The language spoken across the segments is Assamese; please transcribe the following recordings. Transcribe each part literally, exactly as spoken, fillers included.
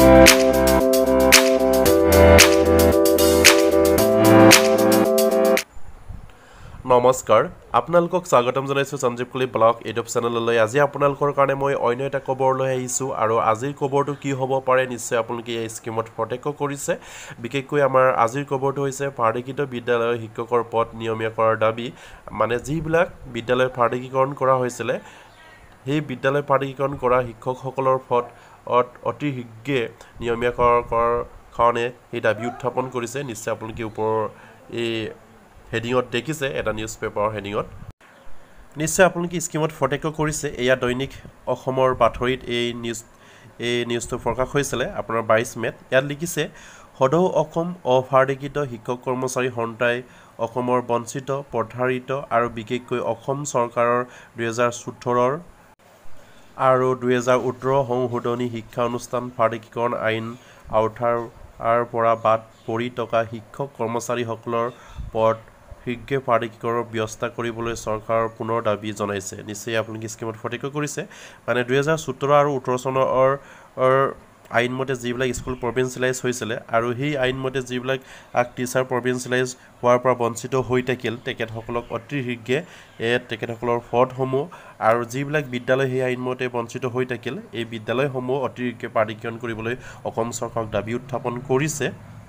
নমস্কাৰ আপোনালোকক স্বাগতম জনাইছো সঞ্জীৱকুলি ব্লগ ইউটিউব চেনেললৈ আজি আপোনালোকৰ কাৰণে মই অন্য এটা খবৰ লৈ আহিছো আৰু আজিৰ খবৰটো কি হ'ব পাৰে নিশ্চয় আপোনালোকে এই স্কিমত প্ৰত্যক্ষ কৰিছে বিশেষকৈ আমাৰ আজিৰ খবৰটো হৈছে পাৰ্টিকিত বিদ্যালয়ৰ শিক্ষকৰ পদ নিয়মীয়া কৰাৰ দাবী মানে যিবিলাক বিদ্যালয় পাৰ্টিকীকৰণ কৰা হৈছিল সেই বিদ্যালয় পাৰ্টিকীকৰণ কৰা শিক্ষকসকলৰ পদ অতি শীঘ্ৰে নিয়মীয়া কৰাৰ কাৰণে এই দাবী উত্থাপন কৰিছে নিশ্চয় আপোনালোকে ওপৰৰ এই হেডিঙত দেখিছে এটা নিউজ পেপাৰৰ হেডিঙত নিশ্চয় আপোনালোকে স্কিমত প্ৰত্যক্ষ কৰিছে এয়া দৈনিক অসমৰ বাতৰিত এই নিউজ এই নিউজটো প্ৰকাশ হৈছিল আপোনাৰ বাইছ মেত ইয়াত লিখিছে সদৌ অসম অপাৰ্টিকিত শিক্ষক কৰ্মচাৰী সন্থাই অসমৰ বঞ্চিত প্ৰতাৰিত আৰু বিশেষকৈ অসম চৰকাৰৰ দুই হাজাৰ সোতৰ আৰু দুই হাজাৰ ওঠৰ সংশোধনী শিক্ষা অনুষ্ঠান পাৰ্টিকীকৰণ আইন আওতাৰ পৰা বাদ পৰি থকা শিক্ষক কৰ্মচাৰীসকলৰ পদ শীঘ্ৰে পাৰ্টিকীকৰণৰ ব্যৱস্থা কৰিবলৈ চৰকাৰৰ পুনৰ দাবী জনাইছে নিশ্চয় আপোনালোকে স্কিমত প্ৰত্যক্ষ কৰিছে মানে দুই হাজাৰ সোতৰ আৰু ওঠৰ চনৰ আইনমতে যিবিলাক স্কুল প্ৰভিন্সিয়েলাইজ হৈছিল আৰু সেই আইনমতে যিবিলাক টিচাৰ প্ৰভিন্সিয়েলাইজ হোৱাৰ পৰা বঞ্চিত হৈ থাকিল তেখেতসকলক অতি শীঘ্ৰে তেখেতসকলৰ পদসমূহ আৰু যিবিলাক বিদ্যালয় সেই আইনমতে বঞ্চিত হৈ থাকিল এই বিদ্যালয়সমূহ অতি শীঘ্ৰে পাৰ্টিকীকৰণ কৰিবলৈ অসম চৰকাৰক দাবী উত্থাপন কৰিছে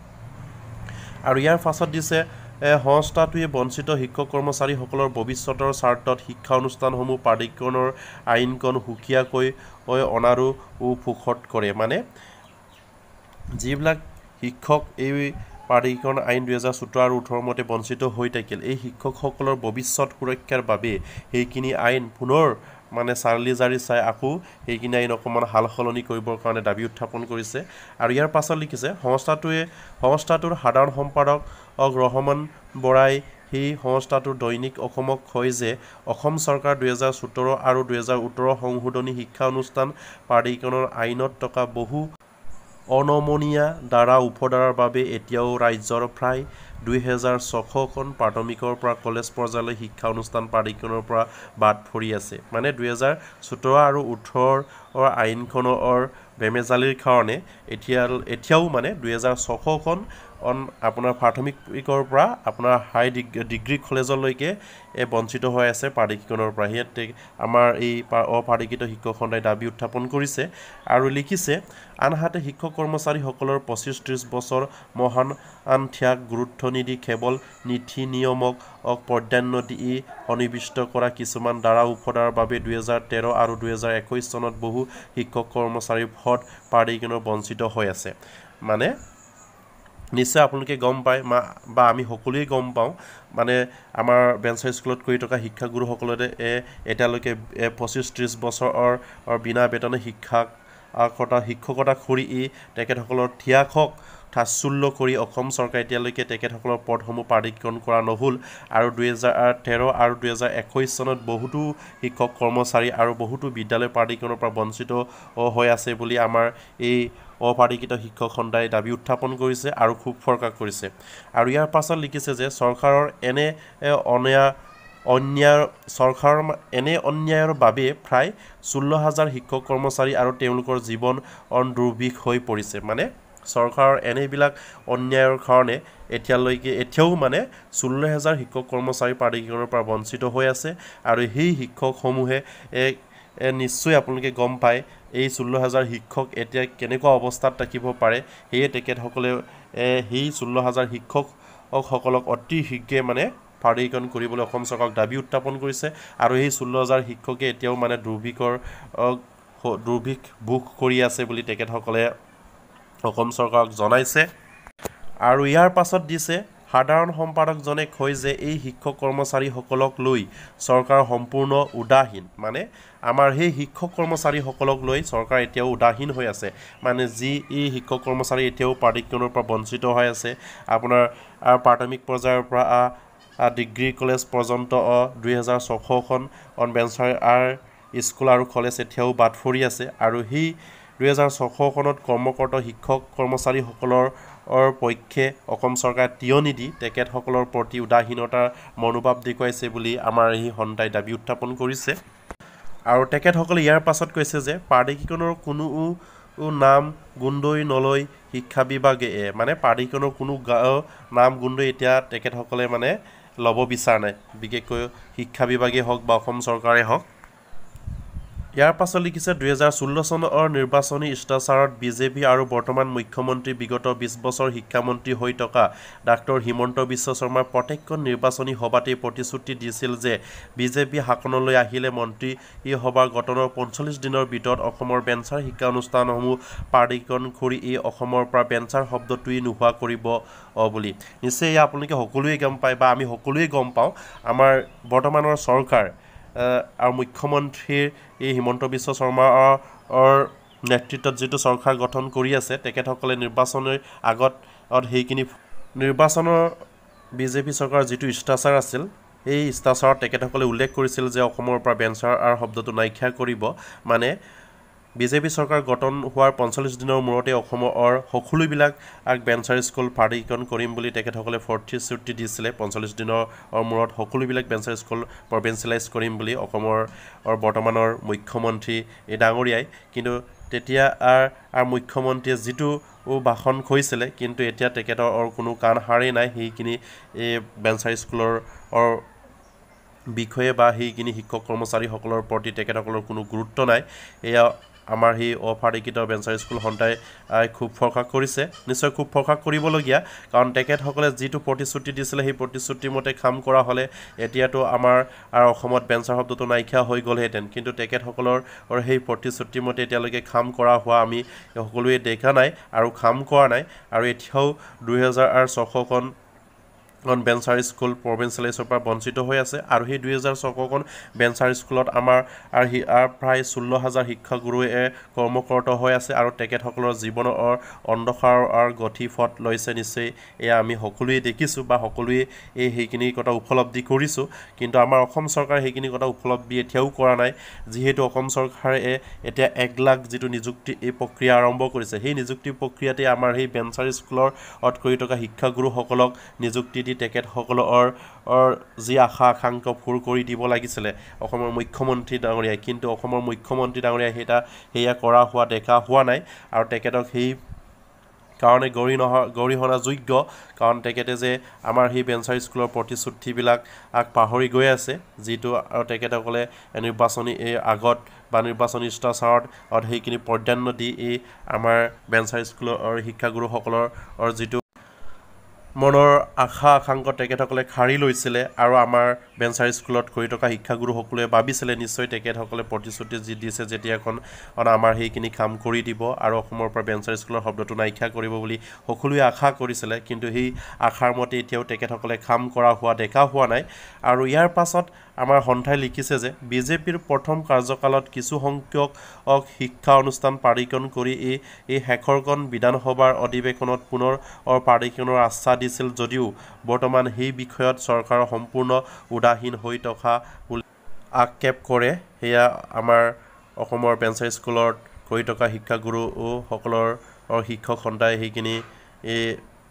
আৰু ইয়াৰ পাছত দিছে সংস্থাটোৱে বঞ্চিত শিক্ষক কৰ্মচাৰীসকলৰ ভৱিষ্যতৰ স্বাৰ্থত শিক্ষা অনুষ্ঠানসমূহ পাৰ্টিকীকৰণৰ আইনখন সুকীয়াকৈ অনাৰো পোষত কৰে মানে যিবিলাক শিক্ষক এই পাৰ্টিকীকৰণ আইন দুই হাজাৰ সোতৰ আৰু ওঠৰ মতে বঞ্চিত হৈ থাকিল এই শিক্ষকসকলৰ ভৱিষ্যত সুৰক্ষাৰ বাবে সেইখিনি আইন পুনৰ মানে চাৰ্লি জাৰি চাই আকৌ সেইখিনি আইন অকণমান হাল সলনি কৰিবৰ কাৰণে দাবী উত্থাপন কৰিছে আৰু ইয়াৰ পাছত লিখিছে সংস্থাটোৱে সংস্থাটোৰ সাধাৰণ সম্পাদক ৰহমান বৰাই সেই সংস্থাটোৰ দৈনিক অসমক কয় যে অসম চৰকাৰ দুই হাজাৰ সোতৰ আৰু দুই হাজাৰ ওঠৰ সংশোধনী শিক্ষা অনুষ্ঠান পাৰ্টিকীকৰণৰ আইনত থকা বহু অনমনীয়া দ্বাৰা উপধাৰাৰ বাবে এতিয়াও ৰাজ্যৰ প্ৰায় দুই হাজাৰ ছশখন প্ৰাথমিকৰ পৰা কলেজ পৰ্যায়লৈ শিক্ষা অনুষ্ঠান পাৰ্টিকীকৰণৰ পৰা বাদ পৰি আছে মানে দুই হাজাৰ সোতৰ আৰু ওঠৰ আইনখনৰ বেমেজালিৰ কাৰণে এতিয়া এতিয়াও মানে দুই হাজাৰ ছশখন অন আপোনাৰ প্ৰাথমিকৰ পৰা আপোনাৰ হাই ডিগ্ৰী কলেজলৈকে বঞ্চিত হৈ আছে পাৰ্টিকীকৰণৰ পৰা সিহঁতে আমাৰ এই অপাৰ্টিকিত শিক্ষক সন্থাই দাবী উত্থাপন কৰিছে আৰু লিখিছে আনহাতে শিক্ষক কৰ্মচাৰীসকলৰ পঁচিছ ত্ৰিছ বছৰ মহান আন ত্যাগ গুৰুত্ব নিদি কেৱল নীতি নিয়মক প্ৰাধান্য দি সন্নিৱিষ্ট কৰা কিছুমান দ্বাৰা উপধাৰাৰ বাবে দুই হাজাৰ তেৰ আৰু দুই হাজাৰ একৈছ চনত বহু শিক্ষক কৰ্মচাৰীৰ পদ পাৰ্টিকীকৰণৰ বঞ্চিত হৈ আছে মানে নিশ্চয় আপোনালোকে গম পায় বা আমি সকলোৱে গম পাওঁ মানে আমাৰ বেঞ্চাৰ স্কুলত কৰি থকা শিক্ষাগুৰুসকলে এতিয়ালৈকে পঁচিছ ত্ৰিছ বছৰৰ বিনা বেতনে শিক্ষা শিক্ষকতা কৰি তেখেতসকলৰ ত্যাগক তাচ্ছল্য কৰি অসম চৰকাৰে এতিয়ালৈকে তেখেতসকলৰ পদসমূহ পাৰ্টিকীকৰণ কৰা নহ'ল আৰু দুই হাজাৰ তেৰ আৰু দুই হাজাৰ একৈছ চনত বহুতো শিক্ষক কৰ্মচাৰী আৰু বহুতো বিদ্যালয় পাৰ্টিকীকৰণৰ পৰা বঞ্চিত হৈ আছে বুলি আমাৰ এই অপাৰ্টিকিত শিক্ষক সন্থাই দাবী উত্থাপন কৰিছে আৰু খুব প্ৰকাশ কৰিছে আৰু ইয়াৰ পাছত লিখিছে যে চৰকাৰৰ এনে অন্যায় অন্যায় চৰকাৰৰ এনে অন্যায়ৰ বাবে প্ৰায় ষোল্ল হাজাৰ শিক্ষক কৰ্মচাৰী আৰু তেওঁলোকৰ জীৱন দুৰ্বিষ হৈ পৰিছে মানে চৰকাৰৰ এনেবিলাক অন্যায়ৰ কাৰণে এতিয়ালৈকে এতিয়াও মানে ষোল্ল হাজাৰ শিক্ষক কৰ্মচাৰী পাৰ্টিকীকৰণৰ পৰা বঞ্চিত হৈ আছে আৰু সেই শিক্ষকসমূহে নিশ্চয় আপোনালোকে গম পায় এই ষোল্ল হাজাৰ শিক্ষক এতিয়া কেনেকুৱা অৱস্থাত থাকিব পাৰে সেয়ে তেখেতসকলে সেই ষোল্ল হাজাৰ শিক্ষকসকলক অতি শীঘ্ৰে মানে পাৰ্টিকীকৰণ কৰিবলৈ অসম চৰকাৰক দাবী উত্থাপন কৰিছে আৰু সেই ষোল্ল হাজাৰ শিক্ষকে এতিয়াও মানে দুৰ্ভিক্ষৰ দুৰ্ভিক্ষ ভোগ কৰি আছে বুলি তেখেতসকলে অসম চৰকাৰক জনাইছে আৰু ইয়াৰ পাছত দিছে সাধাৰণ সম্পাদকজনে কয় যে এই শিক্ষক কৰ্মচাৰীসকলক লৈ চৰকাৰ সম্পূৰ্ণ উদাসীন মানে আমাৰ সেই শিক্ষক কৰ্মচাৰীসকলক লৈ চৰকাৰ এতিয়াও উদাসীন হৈ আছে মানে যি এই শিক্ষক কৰ্মচাৰী এতিয়াও পাৰ্টিকীকৰণৰ পৰা বঞ্চিত হৈ আছে আপোনাৰ প্ৰাথমিক পৰ্যায়ৰ পৰা ডিগ্ৰী কলেজ পৰ্যন্ত দুই হাজাৰ ছশখন অন বেঞ্চাৰ স্কুল আৰু কলেজ এতিয়াও বাদ পৰি আছে আৰু সেই দুই হাজাৰ ছশখনত কৰ্মৰত শিক্ষক কৰ্মচাৰীসকলৰ পক্ষে অসম চৰকাৰে তিয় নিদি তেখেতসকলৰ প্ৰতি উদাসীনতাৰ মনোভাৱ দেখুৱাইছে বুলি আমাৰ এই সন্থাই দাবী উত্থাপন কৰিছে আৰু তেখেতসকলে ইয়াৰ পাছত কৈছে যে পাৰ্টিকীকৰণৰ কোনো নাম গুন্দৈ নলৈ শিক্ষা বিভাগে মানে প্ৰাধিকৰণৰ কোনো নাম গুন্দৈ এতিয়া তেখেতসকলে মানে ল'ব বিচৰা নাই বিশেষকৈ শিক্ষা বিভাগে হওক বা অসম চৰকাৰে হওক ইয়াৰ পাছত লিখিছে দুই হাজাৰ ষোল্ল চনৰ নিৰ্বাচনী ইষ্টাচাৰত বিজেপি আৰু বৰ্তমান মুখ্যমন্ত্ৰী বিগত বিশ বছৰ শিক্ষামন্ত্ৰী হৈ থকা ডাক্তৰ হিমন্ত বিশ্ব শৰ্মাই প্ৰত্যেকখন নিৰ্বাচনী সভাতেই প্ৰতিশ্ৰুতি দিছিল যে বিজেপি শাসনলৈ আহিলে মন্ত্ৰী সভাৰ গঠনৰ পঞ্চল্লিছ দিনৰ ভিতৰত অসমৰ ভেঞ্চাৰ শিক্ষানুষ্ঠানসমূহ প্ৰাধিকৰণ কৰি এই অসমৰ পৰা ভেঞ্চাৰ শব্দটোৱেই নোহোৱা কৰিব বুলি নিশ্চয় এয়া আপোনালোকে সকলোৱে গম পায় বা আমি সকলোৱে গম পাওঁ আমাৰ বৰ্তমানৰ চৰকাৰ আৰু মুখ্যমন্ত্ৰীৰ এই হিমন্ত বিশ্ব শৰ্মাৰ নেতৃত্বত যিটো চৰকাৰ গঠন কৰি আছে তেখেতসকলে নিৰ্বাচনৰ আগত সেইখিনি নিৰ্বাচনৰ বিজেপি চৰকাৰৰ যিটো ইষ্টাচাৰ আছিল এই ইষ্টাচাৰত তেখেতসকলে উল্লেখ কৰিছিল যে অসমৰ পৰা ভেঞ্চাৰ আৰু শব্দটো নাইকিয়া কৰিব মানে বিজেপি চৰকাৰ গঠন হোৱাৰ পঞ্চল্লিছ দিনৰ মূৰতে অসমৰ সকলোবিলাক ভেঞ্চাৰ স্কুল প্ৰাধিকৰণ কৰিম বুলি তেখেতসকলে প্ৰতিশ্ৰুতি দিছিলে পঞ্চল্লিছ দিনৰ মূৰত সকলোবিলাক ভেঞ্চাৰ স্কুল প্ৰভিঞ্চিয়েলাইজ কৰিম বুলি অসমৰ বৰ্তমানৰ মুখ্যমন্ত্ৰী এই ডাঙৰীয়াই কিন্তু তেতিয়া মুখ্যমন্ত্ৰীয়ে যিটো ভাষণ কৈছিলে কিন্তু এতিয়া তেখেতৰ কোনো কাণ সাৰেই নাই সেইখিনি এই ভেঞ্চাৰ স্কুলৰ বিষয়ে বা সেইখিনি শিক্ষক কৰ্মচাৰীসকলৰ প্ৰতি তেখেতসকলৰ কোনো গুৰুত্ব নাই এয়া আমাৰ সেই অপাধিকৃত ভেঞ্চাৰ স্কুল সন্থাই খুব প্ৰকাশ কৰিছে নিশ্চয় খুব প্ৰকাশ কৰিবলগীয়া কাৰণ তেখেতসকলে যিটো প্ৰতিশ্ৰুতি দিছিলে সেই প্ৰতিশ্ৰুতিৰ মতে কাম কৰা হ'লে এতিয়াতো আমাৰ অসমত ভেঞ্চাৰ শব্দটো নাইকিয়া হৈ গ'লহেঁতেন কিন্তু তেখেতসকলৰ সেই প্ৰতিশ্ৰুতিৰ মতে এতিয়ালৈকে কাম কৰা হোৱা আমি সকলোৱে দেখা নাই আৰু কাম কৰা নাই আৰু এতিয়াও দুই হাজাৰ ছশখন ভেঞ্চাৰ স্কুল প্ৰভিঞ্চিয়েলাইজৰ পৰা বঞ্চিত হৈ আছে আৰু সেই দুই হাজাৰ ছশখন ভেঞ্চাৰ স্কুলত আমাৰ প্ৰায় ষোল্ল হাজাৰ শিক্ষাগুৰুৱে কৰ্মৰত হৈ আছে আৰু তেখেতসকলৰ জীৱনৰ অন্ধকাৰ গতি পথ লৈছে নিশ্চয় এয়া আমি সকলোৱে দেখিছোঁ বা সকলোৱে এই সেইখিনি কথা উপলব্ধি কৰিছোঁ কিন্তু আমাৰ অসম চৰকাৰে সেইখিনি কথা উপলব্ধি এতিয়াও কৰা নাই যিহেতু অসম চৰকাৰে এতিয়া এক লাখ যিটো নিযুক্তি এই প্ৰক্ৰিয়া আৰম্ভ কৰিছে সেই নিযুক্তি প্ৰক্ৰিয়াতে আমাৰ সেই ভেঞ্চাৰ স্কুলৰ কৰি থকা শিক্ষাগুৰুসকলক নিযুক্তি দি তেখেতসকলৰ যি আশা আকাংক্ষা পূৰ কৰি দিব লাগিছিলে অসমৰ মুখ্যমন্ত্ৰী ডাঙৰীয়াই কিন্তু অসমৰ মুখ্যমন্ত্ৰী ডাঙৰীয়াই সেইটা সেয়া কৰা হোৱা দেখা হোৱা নাই আৰু তেখেতক সেই কাৰণে গৰি নহয় গৰিহণা যোগ্য কাৰণ তেখেতে যে আমাৰ সেই ভেঞ্চাৰ স্কুলৰ প্ৰতিশ্ৰুতিবিলাক পাহৰি গৈ আছে যিটো আৰু তেখেতসকলে নিৰ্বাচনী এই আগত বা নিৰ্বাচনী ইষ্টাচাৰত সেইখিনি প্ৰাধান্য দি এই আমাৰ ভেঞ্চাৰ স্কুলৰ শিক্ষাগুৰুসকলৰ যিটো মনৰ আশা আকাংক্ষা তেখেতসকলে খাৰি লৈছিলে আৰু আমাৰ ভেঞ্চাৰ স্কুলত কৰি থকা শিক্ষাগুৰুসকলে ভাবিছিলে নিশ্চয় তেখেতসকলে প্ৰতিশ্ৰুতি যি দিছে যেতিয়া এখন আমাৰ সেইখিনি কাম কৰি দিব আৰু অসমৰ পৰা ভেঞ্চাৰ স্কুলৰ শব্দটো নাইকিয়া কৰিব বুলি সকলোৱে আশা কৰিছিলে কিন্তু সেই আশাৰ মতে এতিয়াও তেখেতসকলে কাম কৰা হোৱা দেখা হোৱা নাই আৰু ইয়াৰ পাছত আমাৰ সন্থাই লিখিছে যে বিজেপিৰ প্ৰথম কাৰ্যকালত কিছু সংখ্যক শিক্ষা অনুষ্ঠান প্ৰাধিকৰণ কৰি এই এই শেষৰখন বিধানসভাৰ অধিৱেশনত পুনৰ প্ৰাধিকৰণৰ আশ্বাস দিছিল যদিও বৰ্তমান সেই বিষয়ত চৰকাৰৰ সম্পূৰ্ণ উদাসীন হৈ থকা বুলি আক্ষেপ কৰে সেয়া আমাৰ অসমৰ ভেঞ্চাৰ স্কুলত কৰি থকা শিক্ষাগুৰুসকলৰ শিক্ষক সন্থাই সেইখিনি এই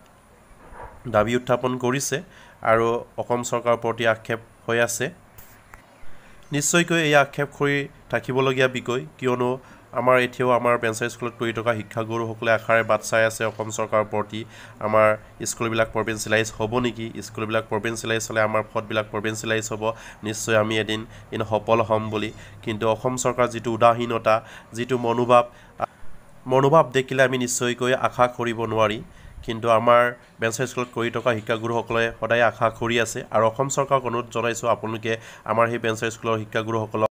দাবী উত্থাপন কৰিছে আৰু অসম চৰকাৰৰ প্ৰতি আক্ষেপ হৈ আছে নিশ্চয়কৈ এই আক্ষেপ কৰি থাকিবলগীয়া বিষয় কিয়নো আমাৰ এতিয়াও আমাৰ ভেঞ্চাৰ স্কুলত পঢ়ি থকা শিক্ষাগুৰুসকলে আশাৰে বাট চাই আছে অসম চৰকাৰৰ প্ৰতি আমাৰ স্কুলবিলাক প্ৰভিঞ্চিয়েলাইজ হ'ব নেকি স্কুলবিলাক প্ৰভিঞ্চিয়েলাইজ হ'লে আমাৰ পথবিলাক প্ৰভিঞ্চিয়েলাইজ হ'ব নিশ্চয় আমি এদিন ইন সফল হ'ম বুলি কিন্তু অসম চৰকাৰৰ যিটো উদাসীনতা যিটো মনোভাৱ মনোভাৱ দেখিলে আমি নিশ্চয়কৈ আশা কৰিব নোৱাৰি কিন্তু আমাৰ ভেঞ্চাৰ স্কুলত কৰি থকা শিক্ষাগুৰুসকলে সদায় আশা কৰি আছে আৰু অসম চৰকাৰক অনুৰোধ জনাইছোঁ আপোনালোকে আমাৰ সেই ভেঞ্চাৰ স্কুলৰ শিক্ষাগুৰুসকলক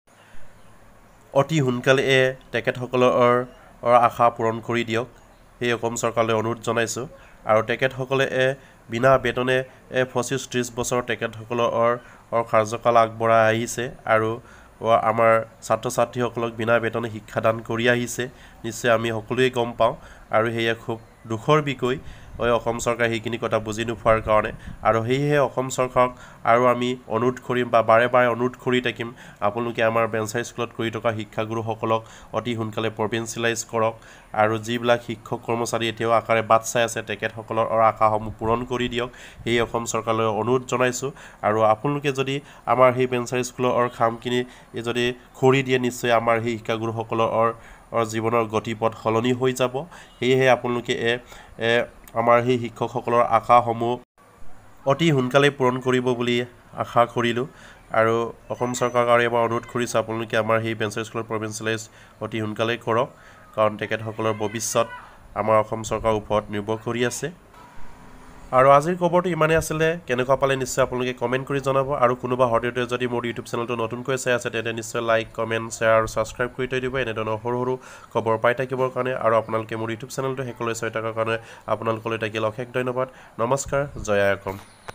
অতি সোনকালে তেখেতসকলৰ আশা পূৰণ কৰি দিয়ক সেই অসম চৰকাৰলৈ অনুৰোধ জনাইছোঁ আৰু তেখেতসকলে বিনা বেতনে পঁচিছ ত্ৰিছ বছৰ তেখেতসকলৰ কাৰ্যকাল আগবঢ়াই আহিছে আৰু আমাৰ ছাত্ৰ ছাত্ৰীসকলক বিনা বেতনে শিক্ষাদান কৰি আহিছে নিশ্চয় আমি সকলোৱে গম পাওঁ আৰু সেয়া খুব দুখৰ বিষয় অসম চৰকাৰে সেইখিনি কথা বুজি নোপোৱাৰ কাৰণে আৰু সেয়েহে অসম চৰকাৰক আৰু আমি অনুৰোধ কৰিম বা বাৰে বাৰে অনুৰোধ কৰি থাকিম আপোনালোকে আমাৰ ভেঞ্চাৰ স্কুলত কৰি থকা শিক্ষাগুৰুসকলক অতি সোনকালে প্ৰভিঞ্চিয়েলাইজ কৰক আৰু যিবিলাক শিক্ষক কৰ্মচাৰী এতিয়াও আশাৰে বাট চাই আছে তেখেতসকলৰ আশাসমূহ পূৰণ কৰি দিয়ক সেই অসম চৰকাৰলৈ অনুৰোধ জনাইছোঁ আৰু আপোনালোকে যদি আমাৰ সেই ভেঞ্চাৰ স্কুলৰ কামখিনি যদি কৰি দিয়ে নিশ্চয় আমাৰ সেই শিক্ষাগুৰুসকলৰ জীৱনৰ গতিপথ সলনি হৈ যাব সেয়েহে আপোনালোকে আমাৰ সেই শিক্ষকসকলৰ আশাসমূহ অতি সোনকালে পূৰণ কৰিব বুলি আশা কৰিলোঁ আৰু অসম চৰকাৰক আৰু এবাৰ অনুৰোধ কৰিছোঁ আপোনালোকে আমাৰ সেই ভেঞ্চাৰ স্কুলৰ প্ৰভিঞ্চিয়েলাইজ অতি সোনকালে কৰক কাৰণ তেখেতসকলৰ ভৱিষ্যত আমাৰ অসম চৰকাৰৰ ওপৰত নিৰ্ভৰ কৰি আছে আৰু আজিৰ খবৰটো ইমানেই আছিলে কেনেকুৱা পালে নিশ্চয় আপোনালোকে কমেণ্ট কৰি জনাব আৰু কোনোবা হঠাতে যদি মোৰ ইউটিউব চেনেলটো নতুনকৈ চাই আছে তেন্তে নিশ্চয় লাইক কমেণ্ট শ্বেয়াৰ আৰু ছাবস্ক্ৰাইব কৰি থৈ দিব এনেধৰণৰ সৰু সৰু খবৰ পাই থাকিবৰ কাৰণে আৰু আপোনালোকে মোৰ ইউটিউব চেনেলটো শেষলৈ চাই থকাৰ কাৰণে আপোনালোকলৈ থাকিল অশেষ ধন্যবাদ নমস্কাৰ জয় আই অসম